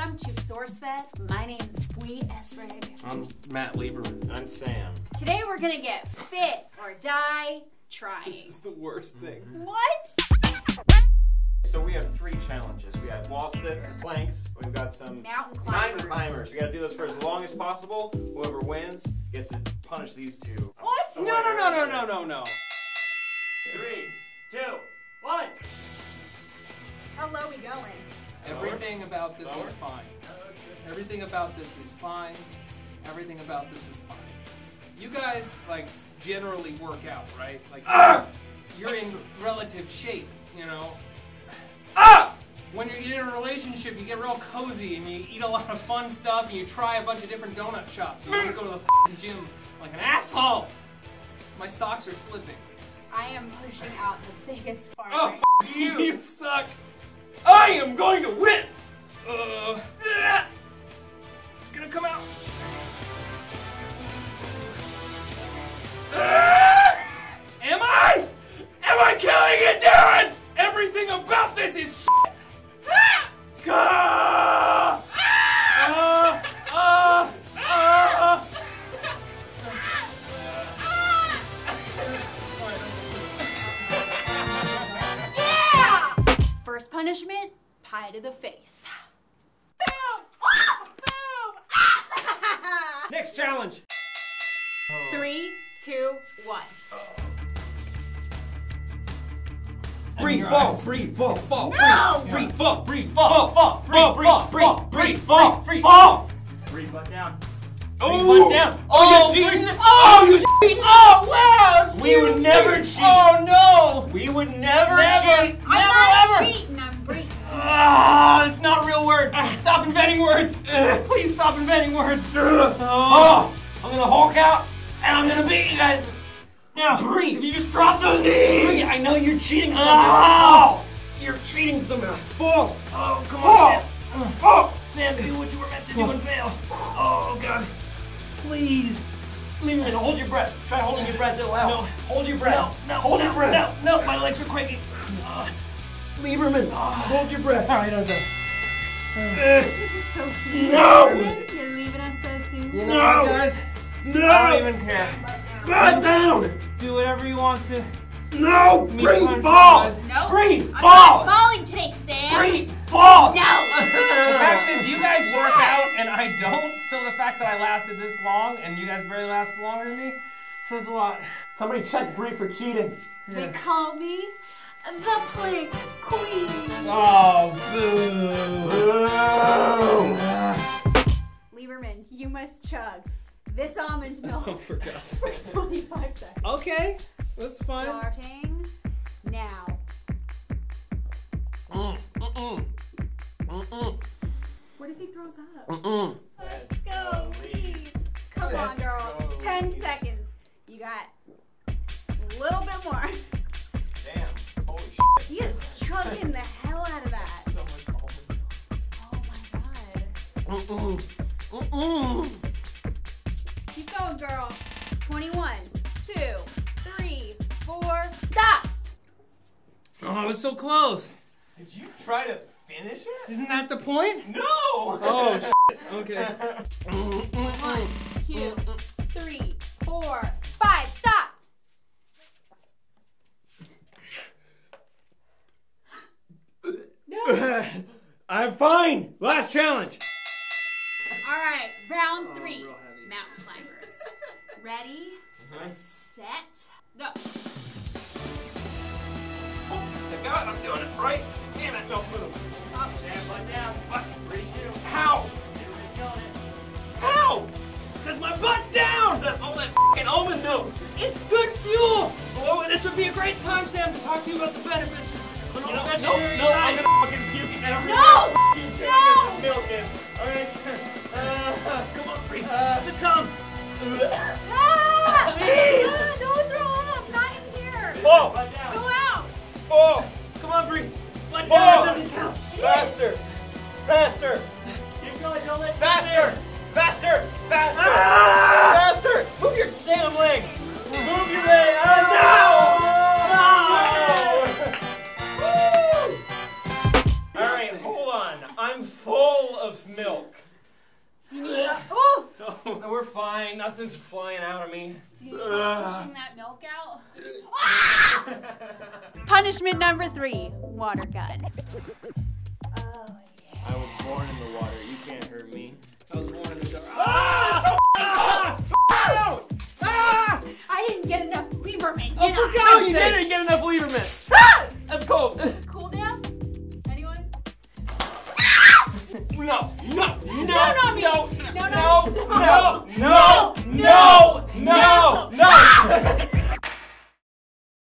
Welcome to SourceFed. My name's Bui Esrig. I'm Matt Lieberman. I'm Sam. Today we're gonna get fit or die trying. This is the worst thing. What? So we have 3 challenges. We have wall sits, planks, we've got some Mountain mountain climbers. climbers. We gotta do this for as long as possible. Whoever wins gets to punish these 2. What? No. 3, 2, 1. How low we going? Everything about this is fine. Everything about this is fine. Everything about this is fine. You guys, like, generally work out, right? Like, you're in relative shape, you know? When you're in a relationship, you get real cozy and you eat a lot of fun stuff and you try a bunch of different donut shops. You don't go to the gym like an asshole. My socks are slipping. I am pushing out the biggest fart. Oh, f you! You suck! I am going to win! It's gonna come out. Am I? Am I killing it, Darren? Everything about this is shit! First punishment, pie to the face. Boom! Boom! Next challenge. 3, 2, 1. Breathe, fall, breathe, fall, fall. No! Breathe, fall, breathe, fall, fall, breathe, breathe, fall. Breathe, butt down. Oh, butt down. Oh, you're cheating. Oh, you cheating. Oh, wow. We would never cheat. Oh, no. We would never cheat. I'm not cheating, I'm breathing. Ah, it's not a real word. Stop inventing words. Please stop inventing words. Oh, I'm gonna Hulk out and I'm gonna beat you guys. now breathe. If you just drop those knees. I know you're cheating somehow. Oh, you're cheating somehow. Fall. Oh, come on, Sam. Oh. Sam, do what you were meant to do and fail. Oh, God. Please. Lieberman, hold your breath. Try holding your breath. No, hold your breath. No, hold your breath. No, my legs are quaking. Lieberman, hold your breath. All right, I'm done. So soon. No! You're leaving us so soon. You know what, guys? No! I don't even care. Back down! Do whatever you want to. No! Me Breathe, punch fall! you guys. Nope. Breathe, I'm fall! not falling today, Sam. Breathe, fall! No! The fact is, you guys work Yes. out and I don't, so the fact that I lasted this long and you guys barely lasted longer than me says a lot. Somebody check Bree for cheating. They call me the Plank Queen. Oh, boo! Lieberman, you must chug this almond milk For God's sake. for 25 seconds. Okay, that's fine. Starting now. What if he throws up? Let's go, please. Come on, girl. 10 seconds. You got a little bit more. Damn. Holy shit. He is chugging the hell out of that. So much almond. Oh my god. Keep going, girl. 21, 2, 3, 4, stop. Oh, I was so close. Did you try to finish it? Isn't that the point? No! Oh, shit. Okay. 1, 2, 3, 4, 5, stop. No. I'm fine! Last challenge! All right, round 3. real heavy. Mountain climbers. Ready, set, go. I got it, I'm doing it right. Damn it, don't move. Up. Stand one down. What? 3, 2. How? How? Because my butt's down! All that f***ing almond milk. It's good fuel! Oh, this would be a great time, Sam, to talk to you about the benefits. No, I'm gonna fucking puke it every No! No! Milk in. Alright. Come on, Bree. Succumb. Ah! Please! Don't throw up! Not in here! Oh! Go out! Oh! Come on, Bree. Butt down doesn't count. Faster! Faster! Keep going, don't let Faster! Faster! Faster! Faster! Move your damn legs! Move your legs! No! Woo! All right, hold on. I'm full of milk. Do you need oh! No, we're fine. Nothing's flying out of me. Do you need pushing that milk out? Punishment number 3, water gun. Oh, yeah. I was born in the water. You can't hurt me. I was born in the dark. I didn't get enough Lieberman, did I? No, you didn't get enough Lieberman. That's cold. Cool down? Anyone? No. No, not me. No. No. No.